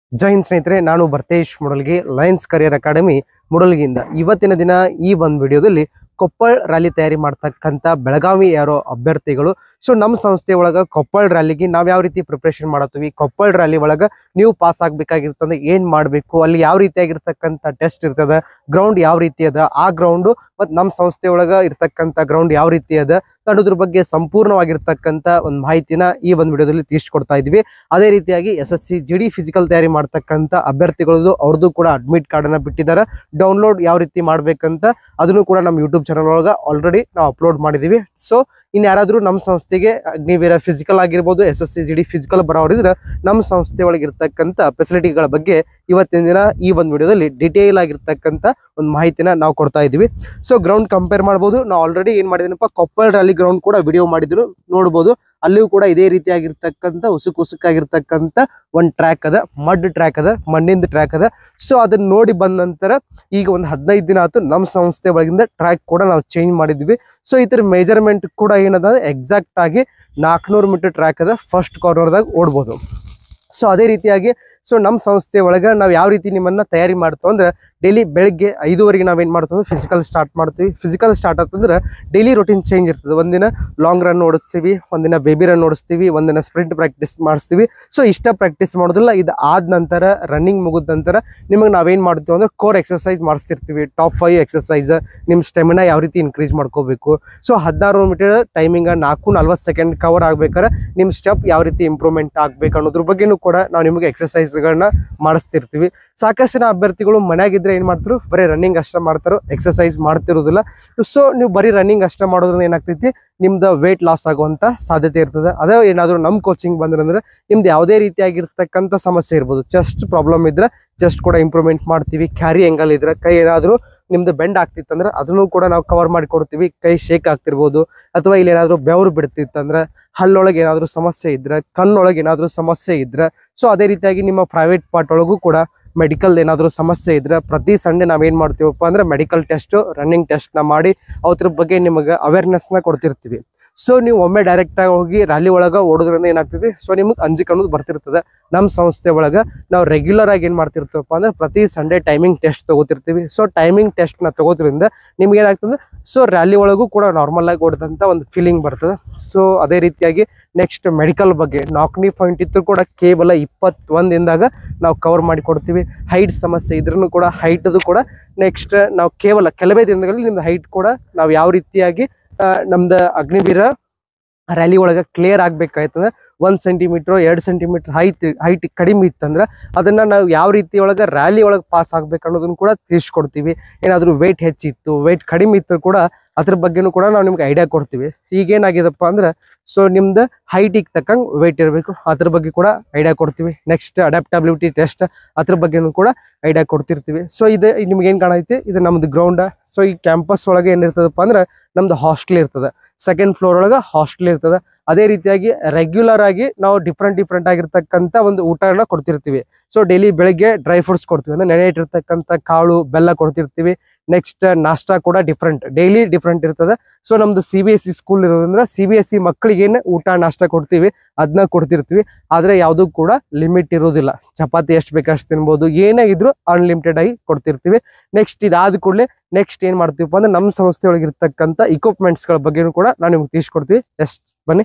ಜೈ ಹಿಂದ್ ಸ್ನೇಹಿತರೆ, ನಾನು Bharatesh Mudalgi, lions career academy ಮುಡಲ್ಗಿಯಿಂದ ಇವತ್ತಿನ ದಿನ ಈ ಒಂದು ವಿಡಿಯೋದಲ್ಲಿ ಕೊಪ್ಪಳ ರ್ಯಾಲಿ ತಯಾರಿ ಮಾಡ್ತಕ್ಕಂಥ ಬೆಳಗಾವಿ ಯಾರೋ ಅಭ್ಯರ್ಥಿಗಳು. ಸೊ ನಮ್ಮ ಸಂಸ್ಥೆ ಒಳಗೆ ಕೊಪ್ಪಳ ರ್ಯಾಲಿಗೆ ನಾವು ಯಾವ ರೀತಿ ಪ್ರಿಪ್ರೇಷನ್ ಮಾಡತ್ತೀವಿ, ಕೊಪ್ಪಳ ರ್ಯಾಲಿ ಒಳಗೆ ನೀವು ಪಾಸ್ ಆಗ್ಬೇಕಾಗಿರ್ತಂದ್ರೆ ಏನು ಮಾಡಬೇಕು, ಅಲ್ಲಿ ಯಾವ ರೀತಿಯಾಗಿರ್ತಕ್ಕಂಥ ಟೆಸ್ಟ್ ಇರ್ತದೆ, ಗ್ರೌಂಡ್ ಯಾವ ರೀತಿ ಅದ, ಆ ಗ್ರೌಂಡು ಮತ್ತು ನಮ್ಮ ಸಂಸ್ಥೆ ಒಳಗೆ ಇರ್ತಕ್ಕಂಥ ಗ್ರೌಂಡ್ ಯಾವ ರೀತಿ ಅದ ಅನ್ನೋದ್ರ ಬಗ್ಗೆ ಸಂಪೂರ್ಣವಾಗಿರ್ತಕ್ಕಂಥ ಒಂದು ಮಾಹಿತಿನ ಈ ಒಂದು ವಿಡಿಯೋದಲ್ಲಿ ತಿಳಿಸ್ಕೊಡ್ತಾ ಇದ್ವಿ. ಅದೇ ರೀತಿಯಾಗಿ SSC GD ಫಿಸಿಕಲ್ ತಯಾರಿ ಮಾಡ್ತಕ್ಕಂಥ ಅಭ್ಯರ್ಥಿಗಳದ್ದು ಅವ್ರದ್ದು ಕೂಡ ಅಡ್ಮಿಟ್ ಕಾರ್ಡನ್ನು ಬಿಟ್ಟಿದ್ದಾರೆ. ಡೌನ್ಲೋಡ್ ಯಾವ ರೀತಿ ಮಾಡ್ಬೇಕಂತ ಅದನ್ನು ಕೂಡ ನಮ್ಮ ಯೂಟ್ಯೂಬ್ ಚಾನಲ್ ಒಳಗೆ ಆಲ್ರೆಡಿ ನಾವು ಅಪ್ಲೋಡ್ ಮಾಡಿದ್ದೀವಿ. ಸೊ ಇನ್ನು ಯಾರಾದರೂ ನಮ್ಮ ಸಂಸ್ಥೆಗೆ ಅಗ್ನಿವೀರ ಫಿಸಿಕಲ್ ಆಗಿರ್ಬೋದು, SSC GD ಫಿಸಿಕಲ್ ಬರೋರಿದ್ರೆ ನಮ್ಮ ಸಂಸ್ಥೆ ಒಳಗೆ ಇರ್ತಕ್ಕಂಥ ಫೆಸಿಲಿಟಿಗಳ ಬಗ್ಗೆ ಇವತ್ತಿನ ದಿನ ಈ ಒಂದು ವಿಡಿಯೋದಲ್ಲಿ ಡಿಟೇಲ್ ಆಗಿರ್ತಕ್ಕಂಥ ಒಂದು ಮಾಹಿತಿನ ನಾವು ಕೊಡ್ತಾ ಇದ್ದೀವಿ. ಸೊ ಗ್ರೌಂಡ್ ಕಂಪೇರ್ ಮಾಡ್ಬೋದು. ನಾವು ಆಲ್ರೆಡಿ ಏನು ಮಾಡಿದ್ದೀನಪ್ಪ, ಕೊಪ್ಪಳ ರ್ಯಾಲಿ ಗ್ರೌಂಡ್ ಕೂಡ ವಿಡಿಯೋ ಮಾಡಿದ್ರು ನೋಡ್ಬೋದು. ಅಲ್ಲಿಯೂ ಕೂಡ ಇದೇ ರೀತಿಯಾಗಿರ್ತಕ್ಕಂಥ ಉಸುಕಾಗಿರ್ತಕ್ಕಂಥ ಒಂದು ಟ್ರ್ಯಾಕ್ ಅದ, ಮಡ್ ಟ್ರ್ಯಾಕ್ ಅದ, ಮಣ್ಣಿಂದ ಟ್ರ್ಯಾಕ್ ಅದ. ಸೊ ಅದನ್ನ ನೋಡಿ ಬಂದ ನಂತರ ಈಗ ಒಂದು 15 ದಿನ ಆಯ್ತು ನಮ್ಮ ಸಂಸ್ಥೆ ಒಳಗಿಂದ ಟ್ರ್ಯಾಕ್ ಕೂಡ ನಾವು ಚೇಂಜ್ ಮಾಡಿದ್ವಿ. ಸೊ ಇದರ ಮೆಜರ್ಮೆಂಟ್ ಕೂಡ ಏನದ, ಎಕ್ಸಾಕ್ಟ್ ಆಗಿ 400 ಮೀಟರ್ ಟ್ರ್ಯಾಕ್ ಅದ, ಫಸ್ಟ್ ಕಾರ್ನರ್ದಾಗ ಓಡ್ಬೋದು. ಸೊ ಅದೇ ರೀತಿಯಾಗಿ ನಮ್ಮ ಸಂಸ್ಥೆ ಒಳಗೆ ನಾವು ಯಾವ ರೀತಿ ನಿಮ್ಮನ್ನು ತಯಾರಿ ಮಾಡ್ತೀವಿ ಅಂದ್ರೆ, ಡೈಲಿ ಬೆಳಗ್ಗೆ 5:15 ನಾವೇನು ಮಾಡ್ತೀವಿ, ಫಿಸಿಕಲ್ ಸ್ಟಾರ್ಟ್ ಮಾಡ್ತೀವಿ. ಫಿಸಿಕಲ್ ಸ್ಟಾರ್ಟ್ ಆಗ್ತಂದ್ರೆ ಡೈಲಿ ರೂಟೀನ್ ಚೇಂಜ್ ಇರ್ತದೆ. ಒಂದಿನ ಲಾಂಗ್ ರನ್ ಓಡಿಸ್ತೀವಿ, ಒಂದಿನ ಬೇಬಿ ರನ್ ಓಡಿಸ್ತೀವಿ, ಒಂದಿನ ಸ್ಪ್ರಿಂಟ್ ಪ್ರಾಕ್ಟೀಸ್ ಮಾಡಿಸ್ತೀವಿ. ಸೊ ಇಷ್ಟ ಪ್ರಾಕ್ಟೀಸ್ ಮಾಡೋದಿಲ್ಲ. ಇದು ಆದ ನಂತರ ರನ್ನಿಂಗ್ ಮುಗಿದ ನಂತರ ನಿಮಗೆ ನಾವೇನು ಮಾಡ್ತೀವಿ ಅಂದ್ರೆ ಕೋರ್ ಎಕ್ಸಸೈಸ್ ಮಾಡಿಸ್ತಿರ್ತೀವಿ. ಟಾಪ್ 5 ಎಕ್ಸಸೈಸ್, ನಿಮ್ಮ ಸ್ಟೆಮಿನಾ ಯಾವ ರೀತಿ ಇನ್ಕ್ರೀಸ್ ಮಾಡ್ಕೋಬೇಕು. So 16 metre timing 4:40 second cover ಆಗ್ಬೇಕಾದ್ರೆ ನಿಮ್ಮ ಸ್ಟೆಪ್ ಯಾವ ರೀತಿ ಇಂಪ್ರೂವ್ಮೆಂಟ್ ಆಗ್ಬೇಕು ಅನ್ನೋದ್ರ ಬಗ್ಗೆನೂ ಕೂಡ ನಾವು ನಿಮಗೆ ಎಕ್ಸಸೈಸ್ಗಳನ್ನ ಮಾಡಿಸ್ತಿರ್ತೀವಿ. ಸಾಕಷ್ಟು ಜನ ಅಭ್ಯರ್ಥಿಗಳು ಮನೆಯಾಗಿದ್ದರೆ ಏನು ಮಾಡ್ತಾರೆ, ಬರೀ ರನ್ನಿಂಗ್ ಅಷ್ಟೇ ಮಾಡ್ತಾರೋ, ಎಕ್ಸಸೈಸ್ ಮಾಡ್ತಿರೋದಿಲ್ಲ. ಸೊ ನೀವು ಬರೀ ರನ್ನಿಂಗ್ ಅಷ್ಟೇ ಮಾಡೋದ್ರಿಂದ ಏನಾಗ್ತೈತಿ, ನಿಮ್ದು ವೇಟ್ ಲಾಸ್ ಆಗುವಂಥ ಸಾಧ್ಯತೆ ಇರ್ತದೆ. ಅದೇ ಏನಾದರೂ ನಮ್ಮ ಕೋಚಿಂಗ್ ಬಂದ್ರಂದ್ರೆ ನಿಮ್ದು ಯಾವುದೇ ರೀತಿಯಾಗಿರ್ತಕ್ಕಂಥ ಸಮಸ್ಯೆ ಇರ್ಬೋದು, ಚೆಸ್ಟ್ ಪ್ರಾಬ್ಲಮ್ ಇದ್ರೆ ಚೆಸ್ಟ್ ಕೂಡ ಇಂಪ್ರೂವ್ಮೆಂಟ್ ಮಾಡ್ತೀವಿ. ಕ್ಯಾರಿ ಎಂಗಲ್ ಇದ್ರೆ, ಕೈ ಏನಾದರೂ ನಿಮ್ದು ಬೆಂಡ್ ಆಗ್ತಿತ್ತಂದ್ರೆ ಅದನ್ನು ಕೂಡ ನಾವು ಕವರ್ ಮಾಡಿ ಕೊಡ್ತೀವಿ. ಕೈ ಶೇಕ್ ಆಗ್ತಿರ್ಬೋದು, ಅಥವಾ ಇಲ್ಲಿ ಏನಾದರೂ ಬೆವರು ಬಿಡ್ತಿತ್ತಂದ್ರೆ, ಹಲ್ಲೊಳಗೆ ಏನಾದರೂ ಸಮಸ್ಯೆ ಇದ್ರೆ, ಕಣ್ಣೊಳಗೆ ಏನಾದರೂ ಸಮಸ್ಯೆ ಇದ್ರೆ, ಸೊ ಅದೇ ರೀತಿಯಾಗಿ ನಿಮ್ಮ ಪ್ರೈವೇಟ್ ಪಾರ್ಟ್ ಒಳಗೂ ಕೂಡ ಮೆಡಿಕಲ್ ಏನಾದರೂ ಸಮಸ್ಯೆ ಇದ್ರೆ ಪ್ರತಿ ಸಂಡೇ ನಾವೇನು ಮಾಡ್ತೀವಪ್ಪ ಅಂದ್ರೆ ಮೆಡಿಕಲ್ ಟೆಸ್ಟು, ರನ್ನಿಂಗ್ ಟೆಸ್ಟ್ನ ಮಾಡಿ ಅದ್ರ ಬಗ್ಗೆ ನಿಮಗೆ ಅವೇರ್ನೆಸ್ನ ಕೊಡ್ತಿರ್ತೀವಿ. ಸೊ ನೀವು ಒಮ್ಮೆ ಡೈರೆಕ್ಟಾಗಿ ಹೋಗಿ ರ್ಯಾಲಿ ಒಳಗೆ ಓಡೋದ್ರಿಂದ ಏನಾಗ್ತದೆ, ಸೊ ನಿಮಗೆ ಅಂಜಿಕೆ ಅನ್ನೋದು ಬರ್ತಿರ್ತದೆ. ನಮ್ಮ ಸಂಸ್ಥೆ ಒಳಗೆ ನಾವು ರೆಗ್ಯುಲರ್ ಆಗಿ ಏನು ಮಾಡ್ತಿರ್ತೀವಪ್ಪ ಅಂದ್ರೆ ಪ್ರತಿ ಸಂಡೇ ಟೈಮಿಂಗ್ ಟೆಸ್ಟ್ ತೊಗೋತಿರ್ತೀವಿ. ಸೊ ಟೈಮಿಂಗ್ ಟೆಸ್ಟ್ನ ತೊಗೋದ್ರಿಂದ ನಿಮ್ಗೆ ಏನಾಗ್ತದೆ, ಸೊ ರ್ಯಾಲಿ ಒಳಗೂ ಕೂಡ ನಾರ್ಮಲ್ ಆಗಿ ಓಡಿದಂಥ ಒಂದು ಫೀಲಿಂಗ್ ಬರ್ತದೆ. ಸೊ ಅದೇ ರೀತಿಯಾಗಿ ನೆಕ್ಸ್ಟ್ ಮೆಡಿಕಲ್ ಬಗ್ಗೆ ನಾಲ್ಕನೇ ಪಾಯಿಂಟ್ ಇತ್ತು ಕೂಡ ಕೇವಲ 21 ದಿನದಾಗ ನಾವು ಕವರ್ ಮಾಡಿ ಕೊಡ್ತೀವಿ. ಹೈಟ್ ಸಮಸ್ಯೆ ಇದ್ರೂ ಕೂಡ ಹೈಟದು ಕೂಡ ನೆಕ್ಸ್ಟ್ ನಾವು ಕೇವಲ ಕೆಲವೇ ದಿನಗಳಲ್ಲಿ ನಿಮ್ದು ಹೈಟ್ ಕೂಡ ನಾವು ಯಾವ ರೀತಿಯಾಗಿ ನಮ್ದು ಅಗ್ನಿವೀರ ರ್ಯಾಲಿ ಒಳಗೆ ಕ್ಲಿಯರ್ ಆಗ್ಬೇಕಾಯ್ತಂದ್ರೆ 1 ಸೆಂಟಿಮೀಟ್ರ್ 2 ಸೆಂಟಿಮೀಟ್ರ್ ಹೈಟ್ ಕಡಿಮೆ ಇತ್ತಂದ್ರೆ ಅದನ್ನು ನಾವು ಯಾವ ರೀತಿ ಒಳಗೆ ರ್ಯಾಲಿ ಒಳಗೆ ಪಾಸ್ ಆಗ್ಬೇಕು ಅನ್ನೋದನ್ನು ಕೂಡ ತಿಳಿಸ್ಕೊಡ್ತೀವಿ. ಏನಾದರೂ ವೆಯ್ಟ್ ಹೆಚ್ಚಿತ್ತು, ವೆಯ್ಟ್ ಕಡಿಮೆ ಇತ್ತು ಕೂಡ ಅದ್ರ ಬಗ್ಗೆನೂ ಕೂಡ ನಾವು ನಿಮ್ಗೆ ಐಡಿಯಾ ಕೊಡ್ತೀವಿ. ಈಗೇನಾಗಿದೆಪ್ಪ ಅಂದ್ರೆ, ಸೊ ನಿಮ್ದು ಹೈಟಿಗೆ ತಕ್ಕಂಗೆ ವೆಯ್ಟ್ ಇರಬೇಕು, ಅದ್ರ ಬಗ್ಗೆ ಕೂಡ ಐಡಿಯಾ ಕೊಡ್ತೀವಿ. ನೆಕ್ಸ್ಟ್ ಅಡ್ಯಾಪ್ಟಬಿಲಿಟಿ ಟೆಸ್ಟ್, ಅದ್ರ ಬಗ್ಗೆನೂ ಕೂಡ ಐಡಿಯಾ ಕೊಡ್ತಿರ್ತೀವಿ. ಸೊ ಇದು ನಿಮ್ಗೆ ಏನು ಕಾಣೈತಿ, ಇದು ನಮ್ದು ಗ್ರೌಂಡ್. ಸೊ ಈ ಕ್ಯಾಂಪಸ್ ಒಳಗೆ ಏನಿರ್ತದಪ್ಪ ಅಂದ್ರೆ ನಮ್ದು ಹಾಸ್ಟೆಲ್ ಇರ್ತದೆ, ಸೆಕೆಂಡ್ ಫ್ಲೋರ್ ಒಳಗೆ ಹಾಸ್ಟೆಲ್ ಇರ್ತದೆ. ಅದೇ ರೀತಿಯಾಗಿ ರೆಗ್ಯುಲರ್ ಆಗಿ ನಾವು ಡಿಫ್ರೆಂಟ್ ಆಗಿರ್ತಕ್ಕಂಥ ಒಂದು ಊಟನ ಕೊಡ್ತಿರ್ತೀವಿ. ಸೊ ಡೈಲಿ ಬೆಳಗ್ಗೆ ಡ್ರೈ ಫ್ರೂಟ್ಸ್ ಕೊಡ್ತೀವಿ, ಅಂದ್ರೆ ನೆನೆ ಇಟ್ಟಿರ್ತಕ್ಕಂಥ ಕಾಳು ಬೆಲ್ಲ ಕೊಡ್ತಿರ್ತೀವಿ. ನೆಕ್ಸ್ಟ್ ನಾಷ್ಟಾ ಕೂಡ ಡೈಲಿ ಡಿಫ್ರೆಂಟ್ ಇರ್ತದೆ. ಸೊ ನಮ್ದು CBSE ಸ್ಕೂಲ್ ಇರೋದ್ರಿಂದ CBSE ಮಕ್ಕಳಿಗೆ ಏನು ಊಟ ನಾಷ್ಟ ಕೊಡ್ತೀವಿ ಅದನ್ನ ಕೊಡ್ತಿರ್ತೀವಿ. ಆದರೆ ಯಾವುದೂ ಕೂಡ ಲಿಮಿಟ್ ಇರೋದಿಲ್ಲ. ಚಪಾತಿ ಎಷ್ಟು ಬೇಕಷ್ಟು ತಿನ್ಬೋದು, ಏನೇ ಇದ್ರೂ ಅನ್ಲಿಮಿಟೆಡ್ ಆಗಿ ಕೊಡ್ತಿರ್ತೀವಿ. ನೆಕ್ಸ್ಟ್ ಇದಾದ ಕೂಡಲೇ ನೆಕ್ಸ್ಟ್ ಏನು ಮಾಡ್ತೀವಪ್ಪ ಅಂದ್ರೆ ನಮ್ಮ ಸಂಸ್ಥೆ ಒಳಗೆ ಇರ್ತಕ್ಕಂಥ ಇಕ್ವಿಪ್ಮೆಂಟ್ಸ್ಗಳ ಬಗ್ಗೆನೂ ಕೂಡ ನಾವು ನಿಮ್ಗೆ ತಿಳಿಸ್ಕೊಡ್ತೀವಿ. ಎಷ್ಟು ಬನ್ನಿ.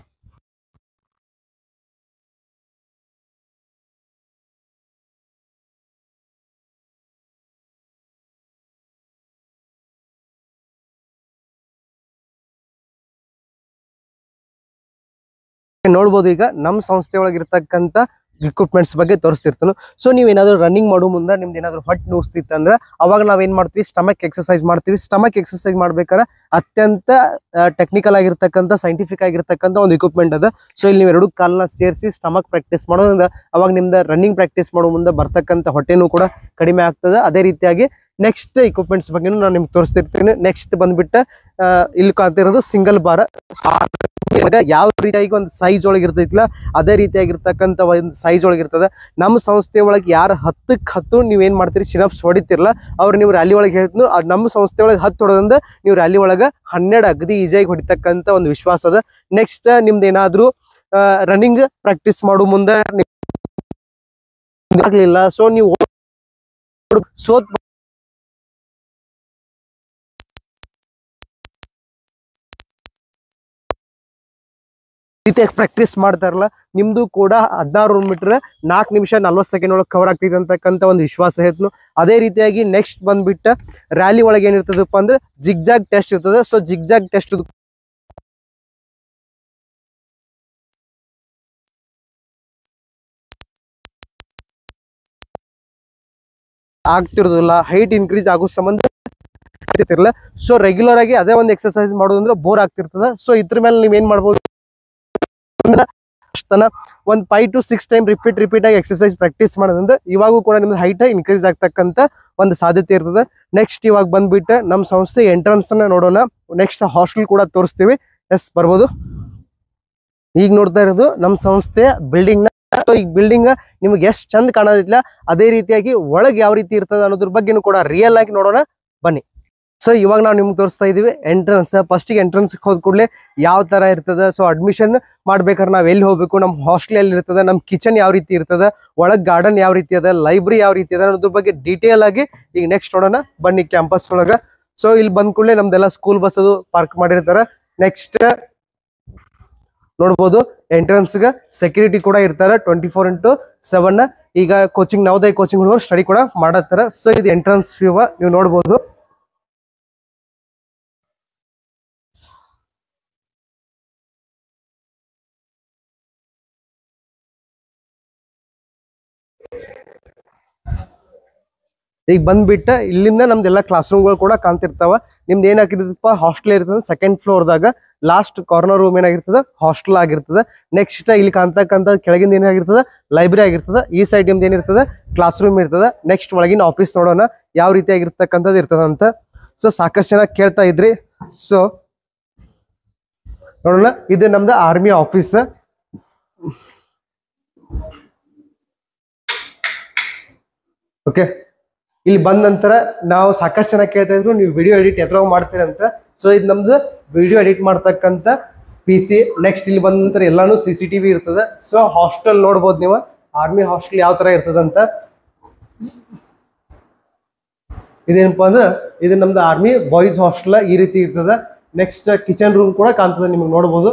ನೋಡ್ಬೋದು, ಈಗ ನಮ್ಮ ಸಂಸ್ಥೆ ಒಳಗಿರ್ತಕ್ಕಂಥ ಇಕ್ವಿಪ್ಮೆಂಟ್ಸ್ ಬಗ್ಗೆ ತೋರಿಸ್ತಿರ್ತಾನೆ. ಸೊ ನೀವೇನಾದರೂ ರನ್ನಿಂಗ್ ಮಾಡೋ ಮುಂದೆ ನಿಮ್ದು ಏನಾದರೂ ಹೊಟ್ಟೆ ನೋಸ್ತಿತ್ತಂದ್ರೆ ಅವಾಗ ನಾವೇನು ಮಾಡ್ತೀವಿ, ಸ್ಟಮಕ್ ಎಕ್ಸಸೈಸ್ ಮಾಡ್ತೀವಿ. ಸ್ಟಮಕ್ ಎಕ್ಸಸೈಸ್ ಮಾಡ್ಬೇಕಾದ್ರೆ ಅತ್ಯಂತ ಟೆಕ್ನಿಕಲ್ ಆಗಿರ್ತಕ್ಕಂಥ ಸೈಂಟಿಫಿಕ್ ಆಗಿರ್ತಕ್ಕಂಥ ಒಂದು ಇಕ್ವಿಪ್ಮೆಂಟ್ ಅದ. ಸೊ ಇಲ್ಲಿ ನೀವು 2 ಕಾಲನ್ನ ಸೇರಿಸಿ ಸ್ಟಮಕ್ ಪ್ರಾಕ್ಟೀಸ್ ಮಾಡೋದ್ರಿಂದ ಅವಾಗ ನಿಮ್ದು ರನ್ನಿಂಗ್ ಪ್ರಾಕ್ಟೀಸ್ ಮಾಡೋ ಮುಂದೆ ಬರ್ತಕ್ಕಂಥ ಹೊಟ್ಟೆನೂ ಕೂಡ ಕಡಿಮೆ ಆಗ್ತದೆ. ಅದೇ ರೀತಿಯಾಗಿ ನೆಕ್ಸ್ಟ್ ಇಕ್ವಿಪ್ಮೆಂಟ್ಸ್ ಬಗ್ಗೆನೂ ನಾನು ನಿಮ್ಗೆ ತೋರಿಸ್ತಿರ್ತೀನಿ. ನೆಕ್ಸ್ಟ್ ಬಂದ್ಬಿಟ್ಟು ಇಲ್ಲಿ ಕಾಣ್ತಿರೋದು ಸಿಂಗಲ್ ಬಾರ್. ಯಾವ ರೀತಿಯಾಗಿ ಒಂದು ಸೈಜ್ ಒಳಗೆ ಇರ್ತೈತಿಲ್ಲ ಅದೇ ರೀತಿಯಾಗಿರ್ತಕ್ಕಂಥ ಒಂದು ಸೈಜ್ ಒಳಗಿರ್ತದೆ. ನಮ್ಮ ಸಂಸ್ಥೆ ಒಳಗೆ ಯಾರು 10ಕ್ಕೆ 10 ನೀವೇನು ಮಾಡ್ತೀರಿ ಸಿನಪ್ಸ್ ಹೊಡಿತಿರಲ್ಲ ಅವ್ರು ನೀವು ರ್ಯಾಲಿ ಒಳಗೆ ಹೇಳ್ತೀನಿ, ನಮ್ಮ ಸಂಸ್ಥೆ ಒಳಗೆ 10 ಹೊಡೋದ್ರಿಂದ ನೀವು ರ್ಯಾಲಿ ಒಳಗೆ 12 ಅಗದಿ ಈಸಿಯಾಗಿ ಹೊಡಿತಕ್ಕಂಥ ಒಂದು ವಿಶ್ವಾಸ ಅದ. ನೆಕ್ಸ್ಟ್ ನಿಮ್ದು ಏನಾದರೂ ರನ್ನಿಂಗ್ ಪ್ರಾಕ್ಟೀಸ್ ಮಾಡೋ ಮುಂದೆ ಆಗ್ಲಿಲ್ಲ. ಸೊ ನೀವು ಸೋತ್ ರೀತಿಯಾಗಿ ಪ್ರಾಕ್ಟೀಸ್ ಮಾಡ್ತಾರಲ್ಲ, ನಿಮ್ದು ಕೂಡ 16 ಮೀಟರ್ 4 ನಿಮಿಷ 40 ಸೆಕೆಂಡ್ ಒಳಗೆ ಕವರ್ ಆಗ್ತೈತೆ ಅಂತಕ್ಕಂಥ ಒಂದು ವಿಶ್ವಾಸ ಇತ್ತು. ಅದೇ ರೀತಿಯಾಗಿ ನೆಕ್ಸ್ಟ್ ಬಂದ್ಬಿಟ್ಟು ರ್ಯಾಲಿ ಒಳಗೆ ಏನಿರ್ತದಪ್ಪ ಅಂದ್ರೆ ಜಿಗ್ಜಾಗ್ ಟೆಸ್ಟ್ ಇರ್ತದೆ. ಸೊ ಜಿಗ್ಜಾಗ್ ಟೆಸ್ಟ್ ಆಗ್ತಿರೋದಿಲ್ಲ, ಹೈಟ್ ಇನ್ಕ್ರೀಸ್ ಆಗೋ ಸಂಬಂಧ ಆಗ್ತಿರ್ತಿರಲ್ಲ. ಸೊ ರೆಗ್ಯುಲರ್ ಆಗಿ ಅದೇ ಒಂದು ಎಕ್ಸರ್ಸೈಸ್ ಮಾಡೋದಂದ್ರೆ ಬೋರ್ ಆಗ್ತಿರ್ತದೆ. ಸೊ ಇದ್ರ ಮೇಲೆ ನೀವ್ ಏನ್ ಮಾಡ್ಬೋದು, ಒಂದು 5 to 6 ಟೈಮ್ ರಿಪೀಟ್ ಆಗಿ ಎಕ್ಸರ್ಸೈಸ್ ಪ್ರಾಕ್ಟೀಸ್ ಮಾಡೋದ್ರಿಂದ ಇವಾಗೂ ಕೂಡ ನಿಮ್ದು ಹೈಟ್ ಇನ್ಕ್ರೀಸ್ ಆಗ್ತಕ್ಕಂಥ ಒಂದು ಸಾಧ್ಯತೆ ಇರ್ತದೆ. ನೆಕ್ಸ್ಟ್ ಇವಾಗ ಬಂದ್ಬಿಟ್ಟು ನಮ್ಮ ಸಂಸ್ಥೆ ಎಂಟ್ರನ್ಸ್ ಅನ್ನ ನೋಡೋಣ. ನೆಕ್ಸ್ಟ್ ಹಾಸ್ಟೆಲ್ ಕೂಡ ತೋರಿಸ್ತೀವಿ. ಎಸ್ ಬರ್ಬೋದು. ಈಗ ನೋಡ್ತಾ ಇರೋದು ನಮ್ಮ ಸಂಸ್ಥೆಯ ಬಿಲ್ಡಿಂಗ್ ನ. ಈ ಬಿಲ್ಡಿಂಗ್ ನಿಮ್ಗೆ ಎಷ್ಟು ಚಂದ ಕಾಣೋದಿಲ್ಲ, ಅದೇ ರೀತಿಯಾಗಿ ಒಳಗೆ ಯಾವ ರೀತಿ ಇರ್ತದೆ ಅನ್ನೋದ್ರ ಬಗ್ಗೆನೂ ಕೂಡ ರಿಯಲ್ ಆಗಿ ನೋಡೋಣ ಬನ್ನಿ. ಸೊ ಇವಾಗ ನಾವು ನಿಮ್ಗೆ ತೋರಿಸ್ತಾ ಇದೀವಿ ಎಂಟ್ರನ್ಸ್. ಫಸ್ಟಿಗೆ ಎಂಟ್ರನ್ಸ್ ಹೋದ ಕೂಡಲೇ ಯಾವ ತರ ಇರ್ತದೆ, ಸೊ ಅಡ್ಮಿಷನ್ ಮಾಡ್ಬೇಕಾದ್ರೆ ನಾವ್ ಎಲ್ಲಿ ಹೋಗ್ಬೇಕು, ನಮ್ಮ ಹಾಸ್ಟೆಲ್ ಎಲ್ಲಿ ಇರ್ತದೆ, ನಮ್ಮ ಕಿಚನ್ ಯಾವ ರೀತಿ ಇರ್ತದೆ, ಒಳಗ್ ಗಾರ್ಡನ್ ಯಾವ ರೀತಿ ಅದ, ಲೈಬ್ರರಿ ಯಾವ ರೀತಿ ಅದ ಅನ್ನೋದ್ರ ಬಗ್ಗೆ ಡೀಟೇಲ್ ಆಗಿ ಈಗ ನೆಕ್ಸ್ಟ್ ನೋಡೋಣ ಬನ್ನಿ ಕ್ಯಾಂಪಸ್ ಒಳಗ. ಸೊ ಇಲ್ಲಿ ಬಂದ ಕೂಡಲೇ ನಮ್ದೆಲ್ಲ ಸ್ಕೂಲ್ ಬಸ್ ಅದು ಪಾರ್ಕ್ ಮಾಡಿರ್ತಾರ. ನೆಕ್ಸ್ಟ್ ನೋಡ್ಬೋದು ಎಂಟ್ರನ್ಸ್ ಗೆ ಸೆಕ್ಯೂರಿಟಿ ಕೂಡ ಇರ್ತಾರೆ 24x7. ಈಗ ಕೋಚಿಂಗ್ ನವೋದಯ ಕೋಚಿಂಗ್ ಹುಡುಗರು ಸ್ಟಡಿ ಕೂಡ ಮಾಡತ್ತಾರ. ಸೊ ಇದು ಎಂಟ್ರನ್ಸ್ ವ್ಯೂ ನೀವು ನೋಡ್ಬೋದು. ಈಗ ಬಂದ್ಬಿಟ್ಟ ಇಲ್ಲಿಂದ ನಮ್ದೆಲ್ಲ ಕ್ಲಾಸ್ ರೂಮ್ಗಳು ಕೂಡ ಕಾಣ್ತಿರ್ತಾವ. ನಿಮ್ದು ಏನಾಗಿರ್ತದಪ್ಪ ಹಾಸ್ಟೆಲ್ ಇರ್ತದೆ ಸೆಕೆಂಡ್ ಫ್ಲೋರ್ದಾಗ ಲಾಸ್ಟ್ ಕಾರ್ನರ್ ರೂಮ್ ಏನಾಗಿರ್ತದೆ ಹಾಸ್ಟೆಲ್ ಆಗಿರ್ತದೆ. ನೆಕ್ಸ್ಟ್ ಇಲ್ಲಿ ಕಾಣ್ತಕ್ಕಂಥ ಕೆಳಗಿಂದ ಏನಾಗಿರ್ತದೆ ಲೈಬ್ರರಿ ಆಗಿರ್ತದೆ. ಈ ಸೈಡ್ ನಿಮ್ದು ಏನಿರ್ತದೆ ಕ್ಲಾಸ್ ರೂಮ್ ಇರ್ತದೆ. ನೆಕ್ಸ್ಟ್ ಒಳಗಿನ ಆಫೀಸ್ ನೋಡೋಣ ಯಾವ ರೀತಿಯಾಗಿರ್ತಕ್ಕಂಥದ್ದು ಇರ್ತದ ಅಂತ. ಸೊ ಸಾಕಷ್ಟು ಜನ ಕೇಳ್ತಾ ಇದ್ರಿ. ಸೊ ನೋಡೋಣ, ಇದು ನಮ್ದು ಆರ್ಮಿ ಆಫೀಸ್. ಓಕೆ, ಇಲ್ಲಿ ಬಂದ ನಂತರ ನಾವು ಸಾಕಷ್ಟು ಜನ ಕೇಳ್ತಾ ಇದ್ರು ನೀವು ವಿಡಿಯೋ ಎಡಿಟ್ ಎದ್ರಾಗ ಮಾಡ್ತೀರಿ ಅಂತ. ಸೊ ಇದು ನಮ್ದು ವಿಡಿಯೋ ಎಡಿಟ್ ಮಾಡ್ತಕ್ಕಂಥ PC. ನೆಕ್ಸ್ಟ್ ಇಲ್ಲಿ ಬಂದ ನಂತರ ಎಲ್ಲಾನು CCTV ಇರ್ತದೆ. ಸೊ ಹಾಸ್ಟೆಲ್ ನೋಡ್ಬೋದು ನೀವು, ಆರ್ಮಿ ಹಾಸ್ಟೆಲ್ ಯಾವ ತರ ಇರ್ತದಂತ. ಇದೇನಪ್ಪಾ ಅಂದ್ರೆ ಇದು ನಮ್ದು ಆರ್ಮಿ ಬಾಯ್ಸ್ ಹಾಸ್ಟೆಲ್ ಈ ರೀತಿ ಇರ್ತದೆ. ನೆಕ್ಸ್ಟ್ ಕಿಚನ್ ರೂಮ್ ಕೂಡ ಕಾಣ್ತದೆ ನಿಮಗೆ ನೋಡ್ಬೋದು.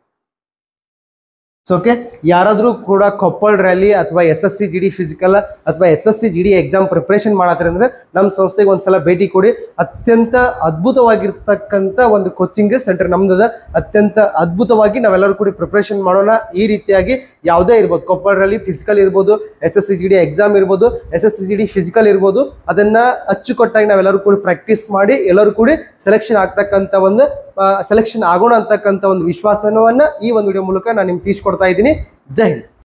ಸೊ ಓಕೆ, ಯಾರಾದ್ರೂ ಕೂಡ ಕೊಪ್ಪಳ ರ್ಯಾಲಿ ಅಥವಾ SSC GD ಫಿಸಿಕಲ್ ಅಥವಾ SSC GD ಎಕ್ಸಾಮ್ ಪ್ರಿಪರೇಷನ್ ಮಾಡತ್ತಾರೆ ಅಂದ್ರೆ ನಮ್ಮ ಸಂಸ್ಥೆಗೆ ಒಂದ್ಸಲ ಭೇಟಿ ಕೊಡಿ. ಅತ್ಯಂತ ಅದ್ಭುತವಾಗಿರ್ತಕ್ಕಂಥ ಒಂದು ಕೋಚಿಂಗ್ ಸೆಂಟರ್ ನಮ್ದದ. ಅತ್ಯಂತ ಅದ್ಭುತವಾಗಿ ನಾವೆಲ್ಲರೂ ಕೂಡ ಪ್ರಿಪರೇಷನ್ ಮಾಡೋಣ. ಈ ರೀತಿಯಾಗಿ ಯಾವುದೇ ಇರ್ಬೋದು, ಕೊಪ್ಪಳ ರ್ಯಾಲಿ ಫಿಸಿಕಲ್ ಇರ್ಬೋದು, SSC GD ಎಕ್ಸಾಮ್ ಇರ್ಬೋದು, SSC GD ಫಿಸಿಕಲ್ ಇರ್ಬೋದು, ಅದನ್ನ ಅಚ್ಚುಕಟ್ಟಾಗಿ ನಾವೆಲ್ಲರೂ ಕೂಡ ಪ್ರಾಕ್ಟೀಸ್ ಮಾಡಿ ಎಲ್ಲರೂ ಕೂಡ ಸೆಲೆಕ್ಷನ್ ಆಗ್ತಕ್ಕಂಥ ಒಂದು ಸೆಲೆಕ್ಷನ್ ಆಗೋಣ ಅಂತಕ್ಕಂಥ ಒಂದು ವಿಶ್ವಾಸವನ್ನ ಈ ಒಂದು ವಿಡಿಯೋ ಮೂಲಕ ನಾನು ನಿಮ್ಗೆ ತಿಳಿಸ್ಕೊಡ್ತಾ ಇದ್ದೀನಿ. ಜೈ ಹಿಂದ್.